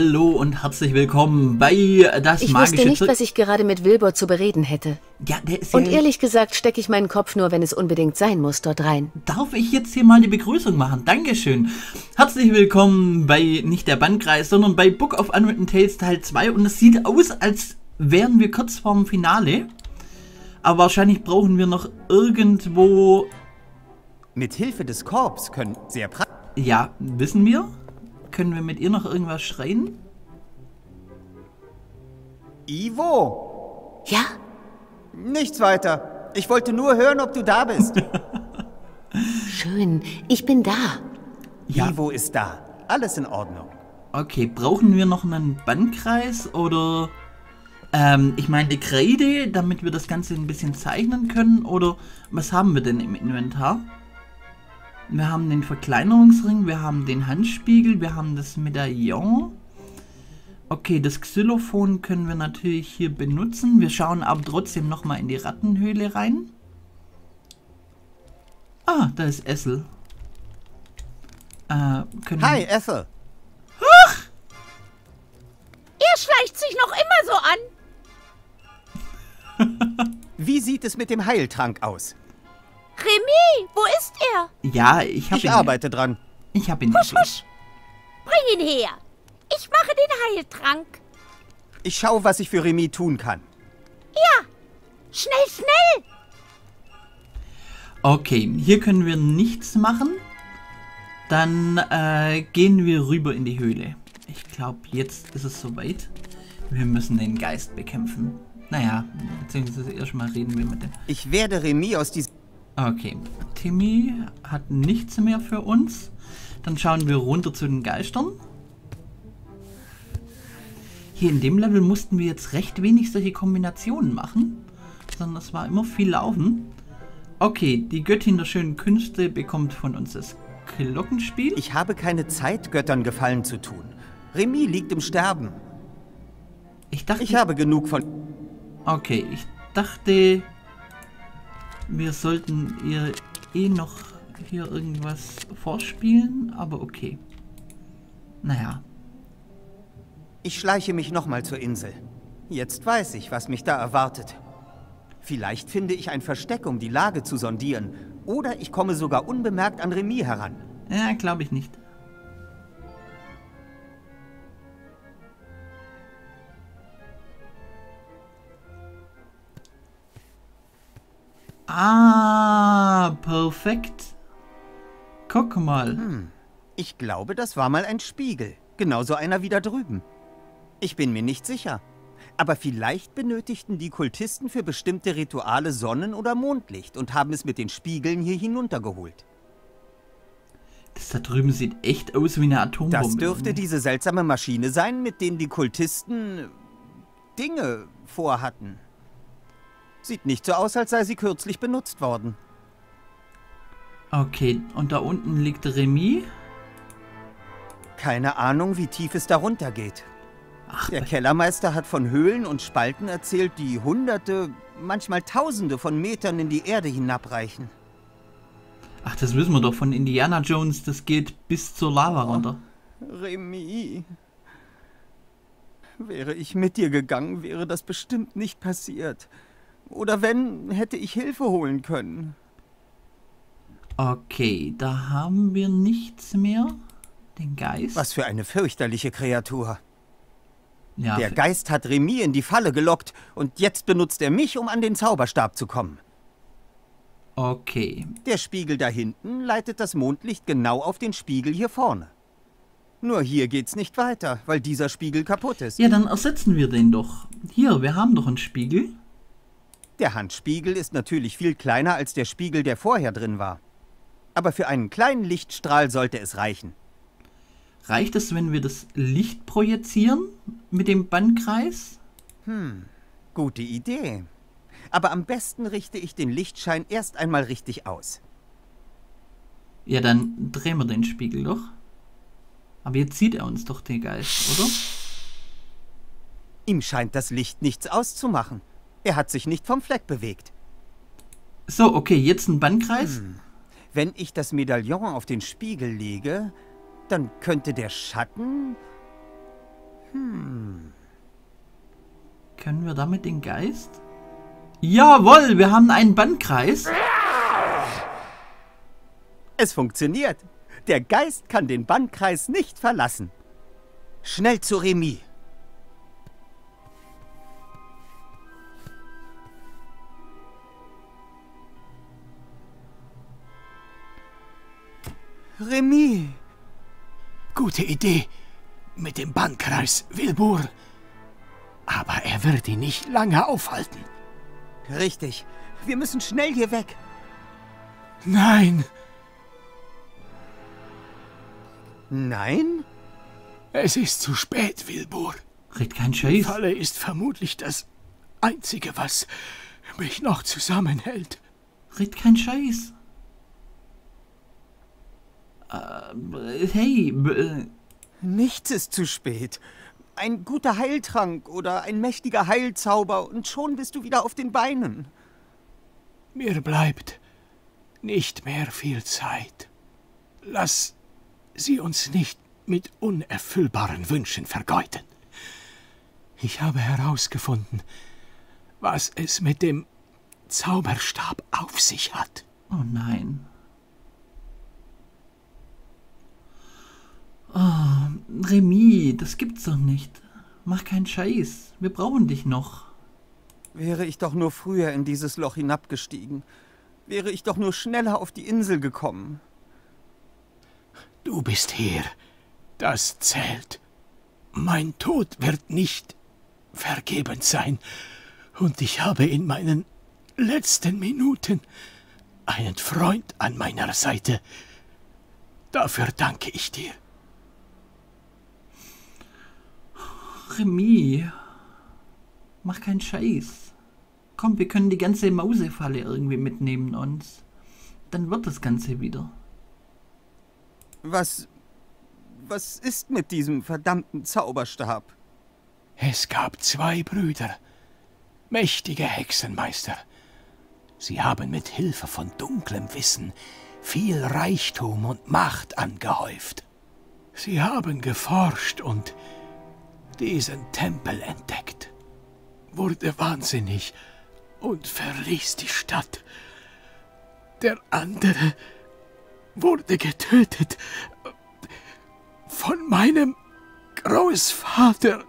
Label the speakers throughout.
Speaker 1: Hallo und herzlich willkommen bei das
Speaker 2: Ich
Speaker 1: magische
Speaker 2: wusste nicht,
Speaker 1: Zirk.
Speaker 2: was ich gerade mit Wilbur zu bereden hätte.
Speaker 1: Ja, der ist
Speaker 2: Und
Speaker 1: ja...
Speaker 2: ehrlich gesagt stecke ich meinen Kopf nur, wenn es unbedingt sein muss, dort rein.
Speaker 1: Darf ich jetzt hier mal die Begrüßung machen? Dankeschön. Herzlich willkommen bei nicht der Bandkreis, sondern bei Book of Unwritten Tales Teil 2. Und es sieht aus, als wären wir kurz vorm Finale. Aber wahrscheinlich brauchen wir noch irgendwo...
Speaker 3: Mit Hilfe des Korbs können sehr praktisch...
Speaker 1: Ja, wissen wir? Können wir mit ihr noch irgendwas schreien?
Speaker 3: Ivo!
Speaker 2: Ja?
Speaker 3: Nichts weiter. Ich wollte nur hören, ob du da bist.
Speaker 2: Schön, ich bin da.
Speaker 1: Ja.
Speaker 3: Ivo ist da. Alles in Ordnung.
Speaker 1: Okay, brauchen wir noch einen Bandkreis oder... ich meine die Kreide, damit wir das Ganze ein bisschen zeichnen können? Oder was haben wir denn im Inventar? Wir haben den Verkleinerungsring, wir haben den Handspiegel, wir haben das Medaillon. Okay, das Xylophon können wir natürlich hier benutzen. Wir schauen aber trotzdem nochmal in die Rattenhöhle rein. Ah, da ist Essel.
Speaker 3: Hi, Ethel.
Speaker 4: Er schleicht sich noch immer so an.
Speaker 3: Wie sieht es mit dem Heiltrank aus?
Speaker 4: Remy, wo ist er?
Speaker 1: Ja, ich habe
Speaker 3: Ich arbeite dran.
Speaker 1: Ich habe ihn.
Speaker 4: Husch, husch. Bring ihn her. Ich mache den Heiltrank.
Speaker 3: Ich schaue, was ich für Remy tun kann.
Speaker 4: Ja, schnell, schnell.
Speaker 1: Okay, hier können wir nichts machen. Dann gehen wir rüber in die Höhle. Ich glaube, jetzt ist es soweit. Wir müssen den Geist bekämpfen. Naja, beziehungsweise erstmal reden wir mit dem.
Speaker 3: Ich werde Remy aus diesem...
Speaker 1: Okay, Timmy hat nichts mehr für uns. Dann schauen wir runter zu den Geistern. Hier in dem Level mussten wir jetzt recht wenig solche Kombinationen machen, sondern es war immer viel Laufen. Okay, die Göttin der schönen Künste bekommt von uns das Glockenspiel.
Speaker 3: Ich habe keine Zeit, Göttern Gefallen zu tun. Remy liegt im Sterben.
Speaker 1: Ich dachte...
Speaker 3: Ich habe genug von...
Speaker 1: Okay, ich dachte, wir sollten ihr noch hier irgendwas vorspielen, aber okay. Naja.
Speaker 3: Ich schleiche mich nochmal zur Insel. Jetzt weiß ich, was mich da erwartet. Vielleicht finde ich ein Versteck, um die Lage zu sondieren. Oder ich komme sogar unbemerkt an Remy heran.
Speaker 1: Ja, glaube ich nicht. Ah, perfekt. Guck mal.
Speaker 3: Ich glaube, das war mal ein Spiegel. Genauso einer wie da drüben. Ich bin mir nicht sicher. Aber vielleicht benötigten die Kultisten für bestimmte Rituale Sonnen- oder Mondlicht und haben es mit den Spiegeln hier hinuntergeholt.
Speaker 1: Das da drüben sieht echt aus wie eine Atombombe.
Speaker 3: Das dürfte diese seltsame Maschine sein, mit denen die Kultisten Dinge vorhatten. Sieht nicht so aus, als sei sie kürzlich benutzt worden.
Speaker 1: Okay, und da unten liegt Remy.
Speaker 3: Keine Ahnung, wie tief es darunter geht.
Speaker 1: Ach,
Speaker 3: Der Kellermeister hat von Höhlen und Spalten erzählt, die Hunderte, manchmal Tausende von Metern in die Erde hinabreichen.
Speaker 1: ach, das wissen wir doch von Indiana Jones. Das geht bis zur Lava runter.
Speaker 3: Remy. Wäre ich mit dir gegangen, wäre das bestimmt nicht passiert. Oder wenn, hätte ich Hilfe holen können.
Speaker 1: Okay, da haben wir nichts mehr. Den Geist.
Speaker 3: Was für eine fürchterliche Kreatur.
Speaker 1: Ja,
Speaker 3: Der Geist hat Remy in die Falle gelockt und jetzt benutzt er mich, um an den Zauberstab zu kommen.
Speaker 1: okay.
Speaker 3: Der Spiegel da hinten leitet das Mondlicht genau auf den Spiegel hier vorne. Nur hier geht's nicht weiter, weil dieser Spiegel kaputt ist.
Speaker 1: Ja, dann ersetzen wir den doch. Hier, wir haben doch einen Spiegel.
Speaker 3: Der Handspiegel ist natürlich viel kleiner als der Spiegel, der vorher drin war. Aber für einen kleinen Lichtstrahl sollte es reichen.
Speaker 1: Reicht es, wenn wir das Licht projizieren mit dem Bandkreis?
Speaker 3: Gute Idee. Aber am besten richte ich den Lichtschein erst einmal richtig aus.
Speaker 1: Ja, dann drehen wir den Spiegel doch. Aber jetzt sieht er uns doch, den Geist, oder?
Speaker 3: Ihm scheint das Licht nichts auszumachen. Er hat sich nicht vom Fleck bewegt.
Speaker 1: So, okay, jetzt ein Bandkreis.
Speaker 3: Wenn ich das Medaillon auf den Spiegel lege, dann könnte der Schatten...
Speaker 1: Können wir damit den Geist? Jawohl, wir haben einen Bannkreis.
Speaker 3: Es funktioniert. Der Geist kann den Bannkreis nicht verlassen. Schnell zu Remy. Remy.
Speaker 5: Gute Idee mit dem Bannkreis, Wilbur. Aber er wird ihn nicht lange aufhalten.
Speaker 3: Richtig. Wir müssen schnell hier weg.
Speaker 5: Nein,
Speaker 3: Nein?
Speaker 5: es ist zu spät, Wilbur.
Speaker 1: Red kein
Speaker 5: Die
Speaker 1: Scheiß.
Speaker 5: Falle ist vermutlich das Einzige, was mich noch zusammenhält.
Speaker 1: Red kein Scheiß. Hey,
Speaker 3: Nichts ist zu spät. Ein guter Heiltrank oder ein mächtiger Heilzauber und schon bist du wieder auf den Beinen.
Speaker 5: Mir bleibt nicht mehr viel Zeit. Lass sie uns nicht mit unerfüllbaren Wünschen vergeuden. Ich habe herausgefunden, was es mit dem Zauberstab auf sich hat.
Speaker 1: oh nein. Oh, Remy, das gibt's doch nicht. Mach keinen Scheiß. Wir brauchen dich noch.
Speaker 3: Wäre ich doch nur früher in dieses Loch hinabgestiegen. Wäre ich doch nur schneller auf die Insel gekommen.
Speaker 5: Du bist hier. Das zählt. Mein Tod wird nicht vergebens sein. Und ich habe in meinen letzten Minuten einen Freund an meiner Seite. Dafür danke ich dir.
Speaker 1: Remy, mach keinen Scheiß. Komm, wir können die ganze Mausefalle irgendwie mitnehmen und dann wird das Ganze wieder.
Speaker 3: Was ist mit diesem verdammten Zauberstab?
Speaker 5: Es gab 2 Brüder, mächtige Hexenmeister. Sie haben mit Hilfe von dunklem Wissen viel Reichtum und Macht angehäuft. Sie haben geforscht und diesen Tempel entdeckt, wurde wahnsinnig und verließ die Stadt. Der andere wurde getötet von meinem Großvater.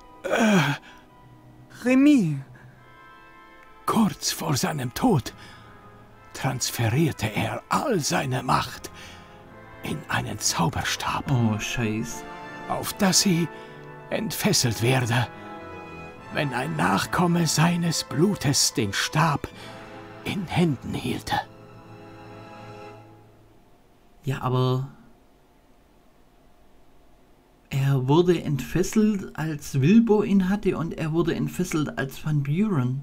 Speaker 3: Remy,
Speaker 5: Kurz vor seinem Tod transferierte er all seine Macht in einen Zauberstab,
Speaker 1: Oh, Scheiß.
Speaker 5: auf dass sie entfesselt werde, wenn ein Nachkomme seines Blutes den Stab in Händen hielte.
Speaker 1: Ja, aber er wurde entfesselt, als Wilbur ihn hatte und er wurde entfesselt als Van Buren.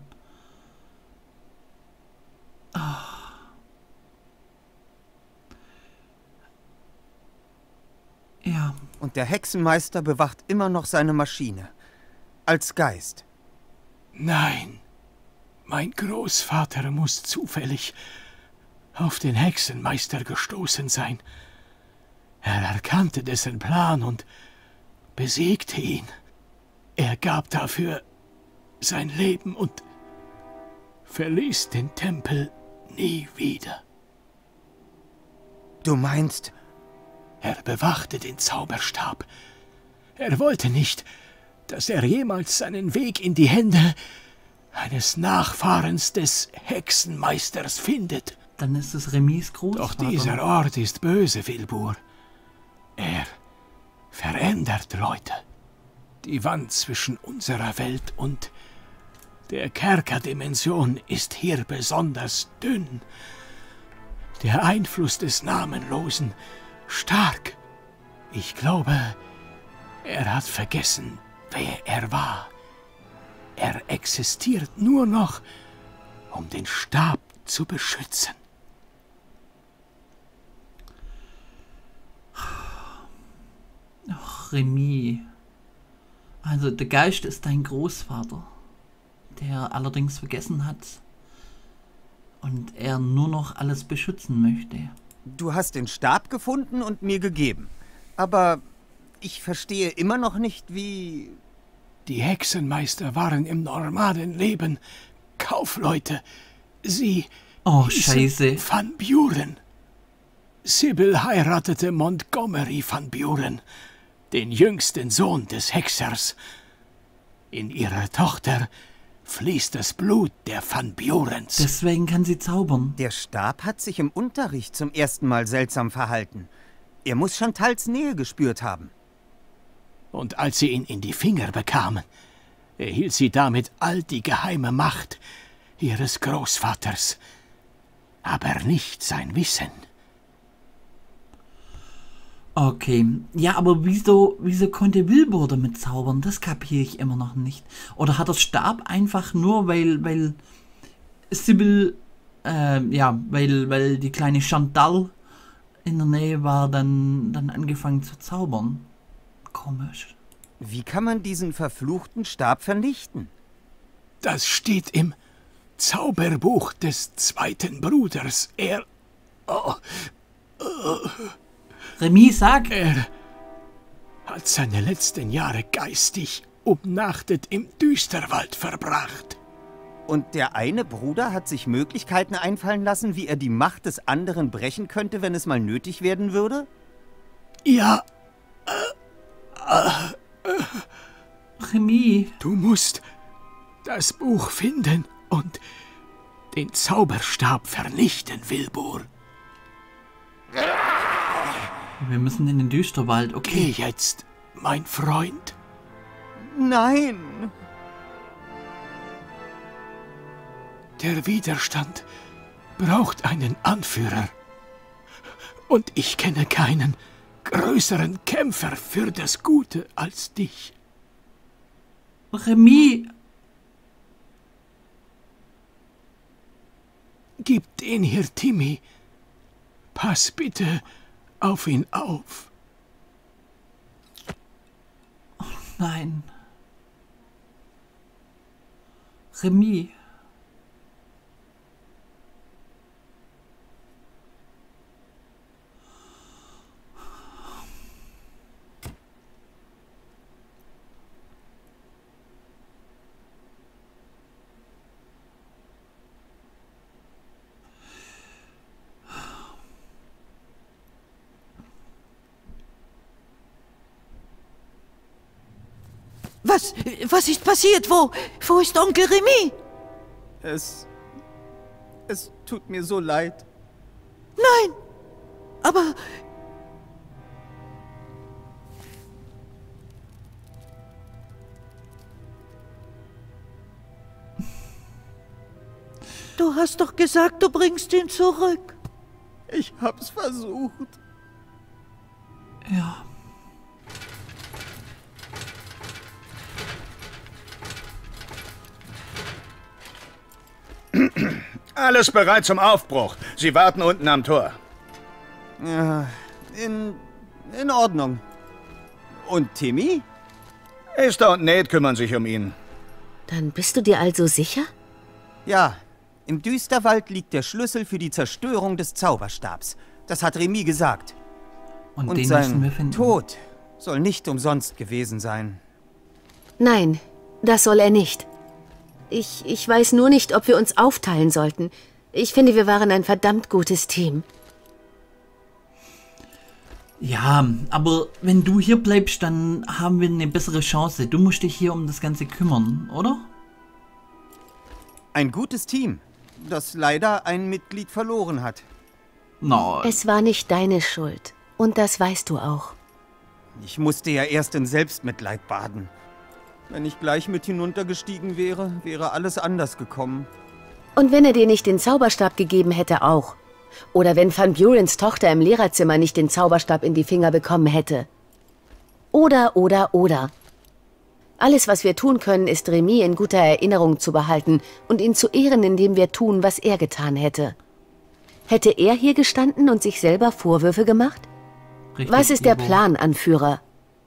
Speaker 1: Ja,
Speaker 3: und der Hexenmeister bewacht immer noch seine Maschine. Als Geist.
Speaker 5: Nein, mein Großvater muss zufällig auf den Hexenmeister gestoßen sein. Er erkannte dessen Plan und besiegte ihn. Er gab dafür sein Leben und verließ den Tempel nie wieder.
Speaker 3: Du meinst,
Speaker 5: Er bewachte den Zauberstab. Er wollte nicht, dass er jemals seinen Weg in die Hände eines Nachfahrens des Hexenmeisters findet.
Speaker 1: dann ist es Remys
Speaker 5: Doch
Speaker 1: Großvater.
Speaker 5: dieser Ort ist böse, Wilbur. Er verändert Leute. Die Wand zwischen unserer Welt und der Kerkerdimension ist hier besonders dünn. Der Einfluss des Namenlosen stark. Ich glaube, er hat vergessen, wer er war. Er existiert nur noch, um den Stab zu beschützen.
Speaker 1: Ach, Remy. Also, der Geist ist dein Großvater, der allerdings vergessen hat und er nur noch alles beschützen möchte.
Speaker 3: du hast den Stab gefunden und mir gegeben. Aber ich verstehe immer noch nicht, wie...
Speaker 5: Die Hexenmeister waren im normalen Leben Kaufleute. Sie
Speaker 1: Oh,
Speaker 5: hießen
Speaker 1: Scheiße.
Speaker 5: Van Buren. Sybil heiratete Montgomery Van Buren, den jüngsten Sohn des Hexers. In ihrer Tochter fließt das Blut der Van Burens.
Speaker 1: Deswegen kann sie zaubern.
Speaker 3: Der Stab hat sich im Unterricht zum ersten Mal seltsam verhalten. Er muss Chantals Nähe gespürt haben.
Speaker 5: Und als sie ihn in die Finger bekam, erhielt sie damit all die geheime Macht ihres Großvaters, aber nicht sein Wissen.
Speaker 1: Okay. Ja, aber wieso konnte Wilbur damit zaubern? Das kapiere ich immer noch nicht. Oder hat der Stab einfach nur, weil Sybil, weil die kleine Chantal in der Nähe war, dann angefangen zu zaubern? Komisch.
Speaker 3: Wie kann man diesen verfluchten Stab vernichten?
Speaker 5: Das steht im Zauberbuch des zweiten Bruders.
Speaker 1: Remy, sag!
Speaker 5: Er hat seine letzten Jahre geistig umnachtet im Düsterwald verbracht.
Speaker 3: Und der eine Bruder hat sich Möglichkeiten einfallen lassen, wie er die Macht des anderen brechen könnte, wenn es mal nötig werden würde?
Speaker 5: Ja,
Speaker 1: Remy,
Speaker 5: du musst das Buch finden und den Zauberstab vernichten, Wilbur.
Speaker 1: wir müssen in den Düsterwald, okay.
Speaker 5: Geh jetzt, mein Freund.
Speaker 3: Nein!
Speaker 5: Der Widerstand braucht einen Anführer. Und ich kenne keinen größeren Kämpfer für das Gute als dich.
Speaker 1: Remy,
Speaker 5: Gib den hier Timmy. Pass bitte auf ihn auf.
Speaker 1: nein. Remy.
Speaker 6: Was ist passiert? Wo ist Onkel Remy?
Speaker 3: Es tut mir so leid.
Speaker 6: Nein, aber... Du hast doch gesagt, du bringst ihn zurück.
Speaker 3: Ich hab's versucht.
Speaker 1: Ja.
Speaker 7: Alles bereit zum Aufbruch. Sie warten unten am Tor.
Speaker 3: Ja, in Ordnung. Und Timmy?
Speaker 7: Esther und Nate kümmern sich um ihn.
Speaker 2: Dann bist du dir also sicher?
Speaker 3: Ja, im Düsterwald liegt der Schlüssel für die Zerstörung des Zauberstabs. Das hat Remy gesagt.
Speaker 1: Und
Speaker 3: Und
Speaker 1: den müssen wir
Speaker 3: sein
Speaker 1: finden.
Speaker 3: Tod soll nicht umsonst gewesen sein.
Speaker 2: Nein, das soll er nicht. Ich weiß nur nicht, ob wir uns aufteilen sollten. Ich finde, wir waren ein verdammt gutes Team.
Speaker 1: Ja, aber wenn du hier bleibst, dann haben wir eine bessere Chance. Du musst dich hier um das Ganze kümmern, oder?
Speaker 3: Ein gutes Team, das leider ein Mitglied verloren hat.
Speaker 1: No.
Speaker 2: Es war nicht deine Schuld. Und das weißt du auch.
Speaker 3: Ich musste ja erst in Selbstmitleid baden. Wenn ich gleich mit hinuntergestiegen wäre, wäre alles anders gekommen.
Speaker 2: Und wenn er dir nicht den Zauberstab gegeben hätte, auch. Oder wenn Van Burens Tochter im Lehrerzimmer nicht den Zauberstab in die Finger bekommen hätte. Oder. Alles, was wir tun können, ist Remy in guter Erinnerung zu behalten und ihn zu ehren, indem wir tun, was er getan hätte. Hätte er hier gestanden und sich selber Vorwürfe gemacht?
Speaker 1: Richtig,
Speaker 2: Was ist der
Speaker 1: Ivo.
Speaker 2: Plan, Anführer?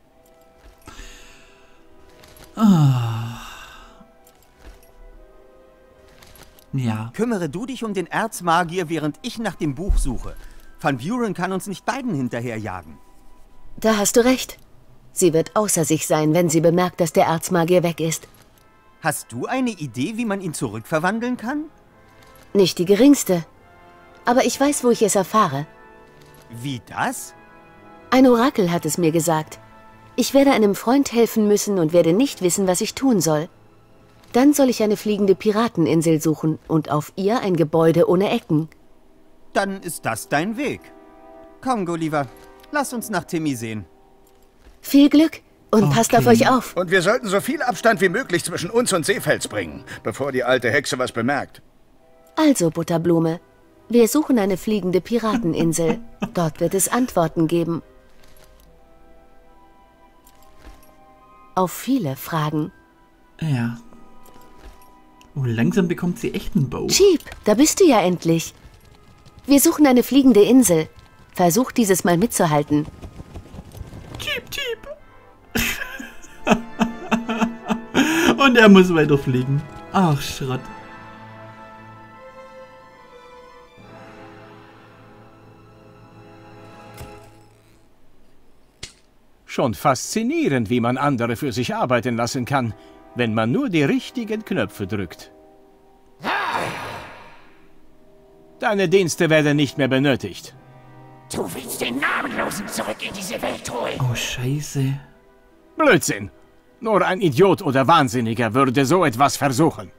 Speaker 1: Ja.
Speaker 3: Kümmere du dich um den Erzmagier, während ich nach dem Buch suche. Van Buren kann uns nicht beiden hinterherjagen.
Speaker 2: Da hast du recht. Sie wird außer sich sein, wenn sie bemerkt, dass der Erzmagier weg ist.
Speaker 3: Hast du eine Idee, wie man ihn zurückverwandeln kann?
Speaker 2: Nicht die geringste. Aber ich weiß, wo ich es erfahre.
Speaker 3: Wie das?
Speaker 2: Ein Orakel hat es mir gesagt. Ich werde einem Freund helfen müssen und werde nicht wissen, was ich tun soll. Dann soll ich eine fliegende Pirateninsel suchen und auf ihr ein Gebäude ohne Ecken.
Speaker 3: Dann ist das dein Weg. Komm, Gulliver, lass uns nach Timmy sehen.
Speaker 2: Viel Glück und passt auf euch auf.
Speaker 7: Und wir sollten so viel Abstand wie möglich zwischen uns und Seefels bringen, bevor die alte Hexe was bemerkt.
Speaker 2: Also, Butterblume, wir suchen eine fliegende Pirateninsel. Dort wird es Antworten geben. Auf viele Fragen.
Speaker 1: Ja. Oh, langsam bekommt sie echt einen Bauch.
Speaker 2: Cheep, da bist du ja endlich. Wir suchen eine fliegende Insel. Versuch dieses Mal mitzuhalten.
Speaker 1: Cheep, cheep. Und er muss weiterfliegen. Ach, Schrott.
Speaker 5: Schon faszinierend, wie man andere für sich arbeiten lassen kann, wenn man nur die richtigen Knöpfe drückt. Deine Dienste werden nicht mehr benötigt.
Speaker 8: Du willst den Namenlosen zurück in diese Welt holen.
Speaker 1: Oh, Scheiße.
Speaker 5: Blödsinn! Nur ein Idiot oder Wahnsinniger würde so etwas versuchen.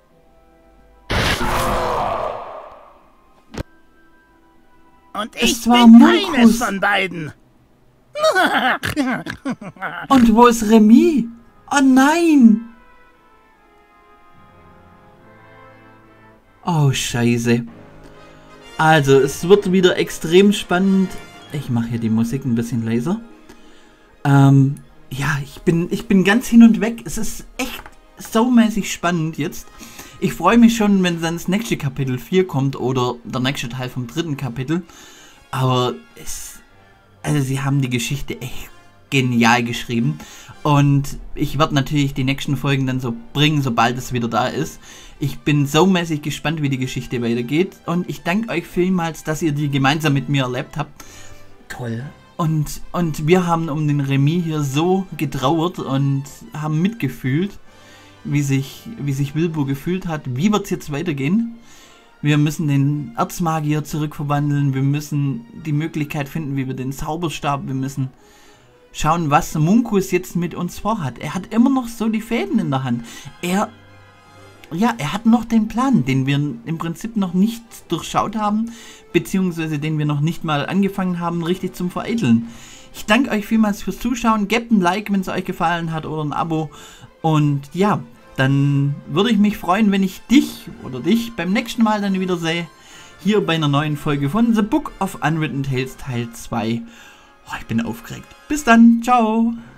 Speaker 8: Und ich
Speaker 1: Es war
Speaker 8: bin
Speaker 1: Markus.
Speaker 8: keines von beiden.
Speaker 1: Und wo ist Remy? Oh nein! Oh, Scheiße. Also, es wird wieder extrem spannend. Ich mache hier die Musik ein bisschen leiser. Ja, ich bin ganz hin und weg. Es ist echt saumäßig spannend jetzt. Ich freue mich schon, wenn dann das nächste Kapitel 4 kommt oder der nächste Teil vom 3. Kapitel. Aber also sie haben die Geschichte echt genial geschrieben. Und ich werde natürlich die nächsten Folgen dann so bringen, sobald es wieder da ist. Ich bin saumäßig gespannt, wie die Geschichte weitergeht. Und ich danke euch vielmals, dass ihr die gemeinsam mit mir erlebt habt. Toll. Und wir haben um den Remy hier so getrauert und haben mitgefühlt, wie sich Bilbo gefühlt hat. Wie wird es jetzt weitergehen? Wir müssen den Erzmagier zurückverwandeln. Wir müssen die Möglichkeit finden, wie wir den Zauberstab. Wir müssen schauen, was Munkus jetzt mit uns vorhat. Er hat immer noch so die Fäden in der Hand. Er hat noch den Plan, den wir im Prinzip noch nicht durchschaut haben, beziehungsweise den wir noch nicht mal angefangen haben, richtig zum Veredeln. Ich danke euch vielmals fürs Zuschauen. Gebt ein Like, wenn es euch gefallen hat, oder ein Abo. Und ja, dann würde ich mich freuen, wenn ich dich beim nächsten Mal dann wieder sehe, hier bei einer neuen Folge von The Book of Unwritten Tales Teil 2. Oh, ich bin aufgeregt. Bis dann, ciao!